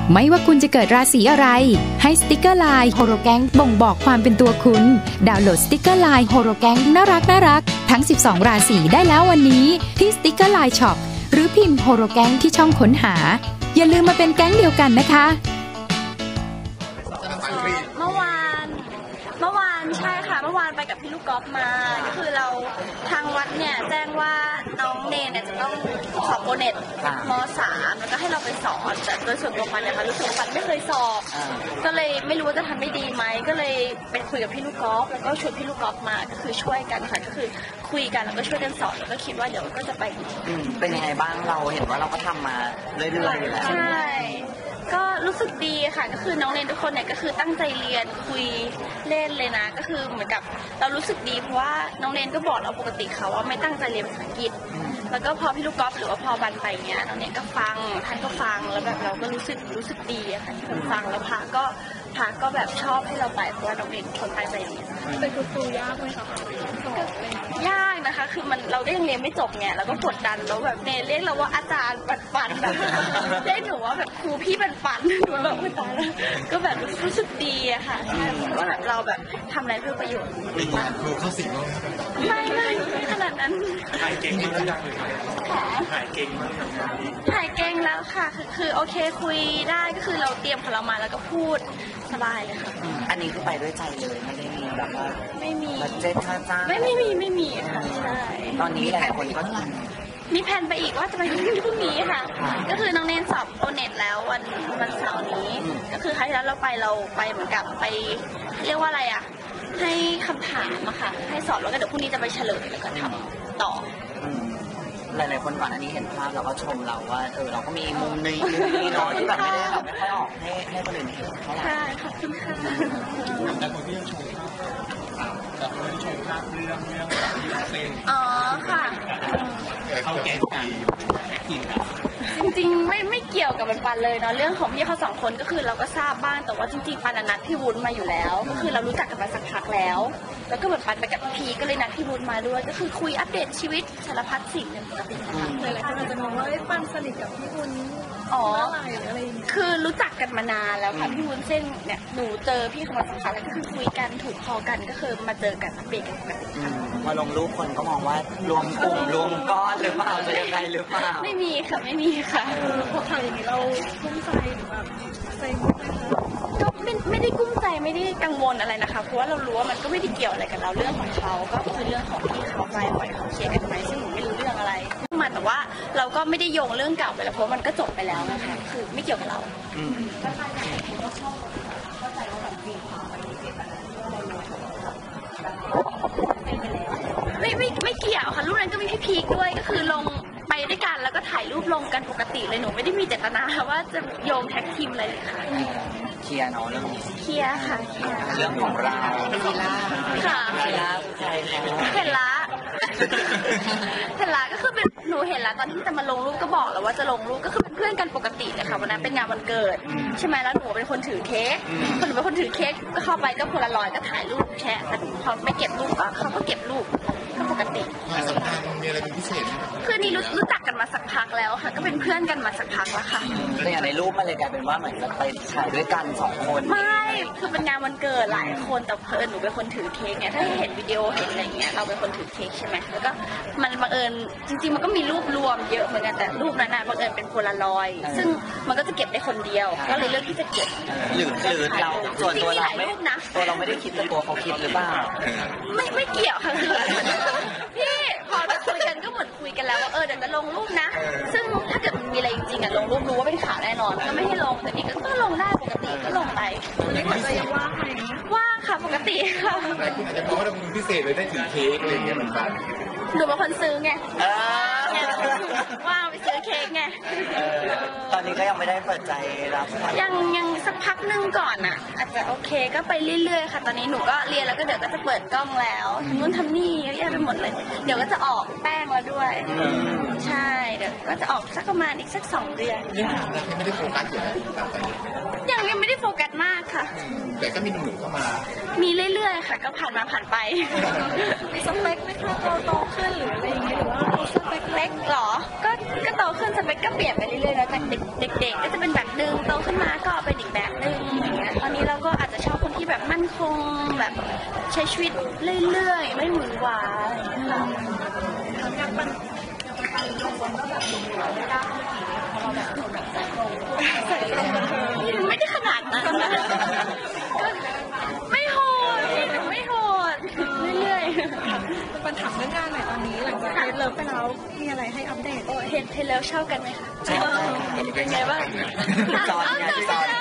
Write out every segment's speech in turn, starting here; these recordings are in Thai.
ไม่ว่าคุณจะเกิดราศีอะไรให้สติกเกอร์ไลน์โฮโรแกงบ่งบอกความเป็นตัวคุณดาวน์โหลดสติกเกอร์ไลน์โฮโรแกงน่ารักทั้ง12ราศีได้แล้ววันนี้ที่สติกเกอร์ไลน์ช็อปหรือพิมพ์โฮโรแกงที่ช่องค้นหาอย่าลืมมาเป็นแก๊งเดียวกันนะคะเมื่อวานใช่ค่ะเมื่อวานไปกับพี่ลูกกอล์ฟมาก็คือเราทางวัดเนี่ยแจ้งว่าน้องเนนเนี่ยจะต้องสอบโอเน็ตม.3 แล้วก็ให้เราไปสอนแต่โดยส่วนตัวปันเนี่ยค่ะรู้สึกว่าปันไม่เคยสอบก็เลยไม่รู้ว่าจะทำได้ดีไหมก็เลยไปคุยกับพี่ลูกกอล์ฟแล้วก็ชวนพี่ลูกกอล์ฟมาก็คือช่วยกันค่ะก็คือคุยกันแล้วก็ช่วยกันสอนแล้วก็คิดว่าเดี๋ยวก็จะไปเป็นยังไงบ้างเราเห็นว่าเราก็ทำมาเรื่อยๆอยู่แล้วใช่ก็รู้สึกดีค่ะก็คือน้องเรียนทุกคนเนี่ยก็คือตั้งใจเรียนคุยเล่นเลยนะก็คือเหมือนกับเรารู้สึกดีเพราะว่าน้องเรียนก็บอกเราปกติเขาว่าไม่ตั้งใจเรียนภาษาอังกฤษแล้วก็พอพี่ลูกกอล์ฟหรือว่าพอบันไปเงี้ยน้องเรียนก็ฟังท่านก็ฟังแล้วแบบเราก็รู้สึกดีอะค่ะที่คนฟังแล้วพระก็แบบชอบให้เราไปเพราะว่าน้องเรียนคนตั้งใจเรียนเป็นครูยากไหมคะยากนะคะคือมันเราก็ยังเรียนไม่จบไงแล้วก็กดดันแล้วแบบเนเรียกเราว่าอาจารย์ปันแบบเรียกหนูว่าแบบครูพี่ปันหนูแบบไม่ตายแล้วก็แบบรู้สึกดีอะค่ะใช่ว่าแบบเราแบบทำอะไรเพื่อประโยชน์ครูเข้าสิงไม่ขนาดนั้นถ่ายเก่งมากเลยถ่ายเก่งมากถ่ายเก่งแล้วค่ะคือโอเคคุยได้ก็คือเราเตรียมของเรามาแล้วก็พูดสบายเลยค่ะอันนี้คือไปด้วยใจเลยไม่ได้มีแบบว่าไม่มีบัดเจ็ตค่าจ้างไม่มีค่ะใช่ตอนนี้หลายคนก็มีแผนไปอีกว่าจะไปพรุ่งนี้ค่ะก็คือน้องเนนสอบโอเน็ตแล้ววันเสาร์นี้ก็คือครั้งที่แล้วเราไปเหมือนกับไปเรียกว่าอะไรอ่ะให้คำถามอะค่ะให้สอบแล้วก็เดี๋ยวพรุ่งนี้จะไปเฉลยแล้วก็ทำต่อหลายๆคนก่อนอันนี้เห็นภาพแล้วก็ชมเราว่าเราก็มีมุมนี้เนาะที่แบบไม่ได้แบบไม่ค่อยออกให้คนอื่นเห็นเท่าไหร่ค่ะขอบคุณค่ะแต่คนที่ยังชมภาพแต่คนที่ชมภาพเรื่องเส้นอ๋อค่ะเขาแก่กินจริงๆไม่เกี่ยวกับปันเลยเนาะเรื่องของพี่เขาสองคนก็คือเราก็ทราบบ้างแต่ว่าจริงๆปันนัดพี่วุ้นมาอยู่แล้วก็คือเรารู้จักกันมาสักพักแล้วก็เหมือนปันไปกับพีก็เลยนัดพี่วุ้นมาด้วยก็คือคุยอัปเดตชีวิตสารพัดสิ่งเนี่ยปกติหลายคนอาจจะมองว่าปันสนิทกับพี่วุ้นอะไรคือรู้จักกันมานานแล้วค่ะพี่วุ้นเส้นเนี่ยหนูเจอพี่เขามาสักพักแล้วก็คือคุยกันถูกคอกันก็คือมาเจอกันอัปเดตกันแบบพอลงรูปคนก็มองว่ารวมกลุ่มรวมก้อนหรือเปล่าจะยังไงหรือเปล่าไม่มีค่ะพอข่าวอย่างนี้เรากุ้มใจหรือแบบใจก็ไม่ได้กุ้มใจไม่ได้กังวลอะไรนะคะเพราะว่าเรารู้ว่ามันก็ไม่ได้เกี่ยวอะไรกับเราเรื่องของเขาก็คือเรื่องของที่เขาไปปล่อยเขาเคลียร์กันไปซึ่งหนูไม่รู้เรื่องอะไรมาแต่ว่าเราก็ไม่ได้โยงเรื่องเก่าไปแล้วเพราะมันก็จบไปแล้วนะคะคือไม่เกี่ยวกับเราไม่เกี่ยวค่ะรูปนั้นก็มีพี่พีคด้วยก็คือลงไปด้วยกันแล้วก็ถ่ายรูปลงกันปกติเลยหนูไม่ได้มีเจตนาว่าจะโยงแท็กทีมอะไรเลยค่ะเคลียร์เนาะเรื่องเคลียร์ค่ะเรื่องของเราค่ะเห็นละก็คือเป็นหนูเห็นแล้วตอนที่จะมาลงรูปก็บอกแล้วว่าจะลงรูปก็คือเป็นเพื่อนกันปกติเลยค่ะวันนั้นเป็นงานวันเกิดใช่ไหมแล้วหนูเป็นคนถือเค้กหนูเป็นคนถือเค้กก็เข้าไปก็โพลารอยด์ก็ถ่ายรูปแชะแต่พอไม่เก็บรูปเขาก็เก็บรูปก็ปกติสัมพันธ์มีอะไรเป็นพิเศษคือนี่รู้จักกันมาสักพักแล้วค่ะก็เป็นเพื่อนกันมาสักพักแล้วค่ะแต่อย่างในรูปมันเลยกลายเป็นว่าเหมือนจะไปถ่ายด้วยกัน2 คนไม่คือเป็นงานวันเกิดหลายคนแต่เพิ่นหนูเป็นคนถือเค้กเนี่ยถ้าเห็นวิดีโอเห็นอะไรเงี้ยเราเป็นคนถือเค้กใช่ไหมแล้วก็มันบังเอิญจริงๆมันก็มีรูปรวมเยอะเหมือนกันแต่รูปนั้นน่ะบังเอิญเป็นโพลารอยด์ซึ่งมันก็จะเก็บได้คนเดียวก็เลยเลือกที่จะเก็บหรือเราส่วนตัวเราไม่ได้คิดแต่ตัวเขาคิดหรือเปล่าไม่เกี่ยวค่ะคือพี่พอเราคุยกันก็เหมือนคุยกันแล้วว่าเดี๋ยวจะลงรูปนะซึ่งถ้าเกิดมันมีอะไรจริงๆลงรูปรู้ว่าเป็นข่าวแน่นอนก็ไม่ให้ลงแต่นี่ก็ลงได้ปกติก็ลงไปจะยังว่างไหมว่างค่ะปกติค่ะแต่คุณอาจจะมองว่าเราเป็นพิเศษเลยได้ถือเค้กอะไรเงี้ยเหมือนกันหนูเป็นคนซื้อไงว่างไปซื้อเค้กไงตอนนี้ก็ยังไม่ได้เปิดใจรับยังสักพักนึงก่อนอ่ะอาจจะโอเคก็ไปเรื่อยๆค่ะตอนนี้หนูก็เรียนแล้วก็เดี๋ยวก็จะเปิดกล้องแล้วทำนู่นทำนี่เยอะแยะไปหมดเลยเดี๋ยวก็จะออกแป้งแล้วด้วยใช่เดี๋ยวก็จะออกสักประมาณอีกสัก2 เดือนยังไม่ได้โฟกัสอยู่ยังไม่ได้โฟกัสมากค่ะแต่ก็มีหนุ่มๆเข้ามามีเรื่อยๆค่ะก็ผ่านมาผ่านไปมีสเปคไหมคะโตขึ้นหรืออะไรอย่างเงี้ยหรือว่าสเปคหรอก็โตขึ้นสเปคก็เปลี่ยนไปเรื่อยๆแล้วจากเด็กๆก็จะเป็นแบบนึงโตขึ้นขึ้นมาก็เป็นอีกแบบนึงอย่างเงี้ยตอนนี้เราก็อาจจะชอบคนที่แบบมั่นคงแบบใช้ชีวิตเรื่อยๆไม่หวือหวาไม่ได้ขนาดนั้นนะไม่โหดเรื่อยๆปัญหาเรื่องงานหน่อยตอนนี้หลังจากเลิฟไปแล้วมีอะไรให้อัปเดตเห็นแล้วชอบกันไหมคะเป็นไงบ้างจอนไงจอน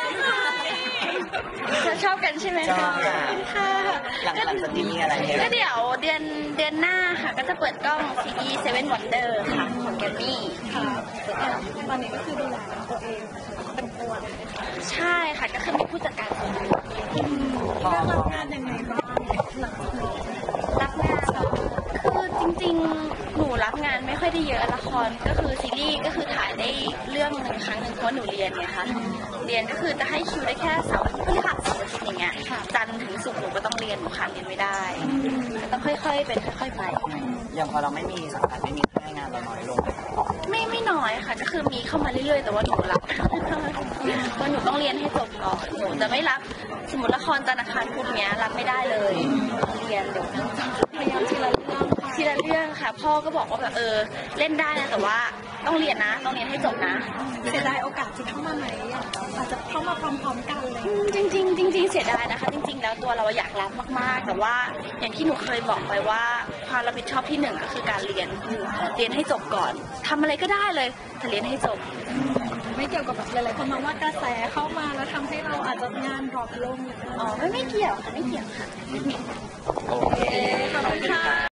ชอบกันใช่ไหมชอบค่ะค่ะหลังจากนี้มีอะไรเนี่ยก็เดี๋ยวเดือนหน้าค่ะก็จะเปิดกล้องซีรีส์Seven Wonder ค่ะของแกรมมี่ค่ะตอนนี้ก็คือดูแลตัวเองเป็นตัวใช่ค่ะก็คือมีผู้จัดการคนเดียวพอรับงานยังไงบ้างหลังจากนี้รับงานเหรอคือจริงๆหนูรับงานไม่ค่อยได้เยอะละครก็คือซีรีส์ก็คือถ่ายได้เรื่องหนึ่งครั้งหนึ่งเพราะหนูเรียนไงคะเรียนก็คือจะให้คิวได้แค่เสาร์อาทิตย์พฤหัสเสาร์อาทิตย์อย่างเงี้ยจันทร์ถึงศุกร์หนูก็ต้องเรียนหนูขาดเรียนไม่ได้ก็ต้องค่อยๆเป็นค่อยๆไปอย่างพอเราไม่มีสังกัดไม่มีให้งานเราน้อยลงไม่น้อยค่ะก็คือมีเข้ามาเรื่อยๆแต่ว่าหนูรับเพราะหนูต้องเรียนให้จบก่อนหนูจะไม่รับสมมติละครจันทร์อังคารพุธเนี้ยรับไม่ได้เลยเรียนเดี๋ยวพยายามทีละเรื่องค่ะพ่อก็บอกว่าแบบเล่นได้นะแต่ว่าต้องเรียนนะต้องเรียนให้จบนะเสียดายโอกาสที่เข้ามาไหมอาจจะเข้ามาพร้อมๆกันเลยจริงเสียดายนะคะจริงๆแล้วตัวเราอยากรับมากๆแต่ว่าอย่างที่หนูเคยบอกไปว่าความรับผิดชอบที่หนึ่งก็คือการเรียนให้จบก่อนทำอะไรก็ได้เลยแต่เรียนให้จบไม่เกี่ยวกับแบบหลายๆคนมองว่ากระแสเข้ามาแล้วทำให้เราอาจจะงานดรอปลงอ๋อไม่เกี่ยวค่ะไม่เกี่ยวค่ะโอเคขอบคุณค่ะ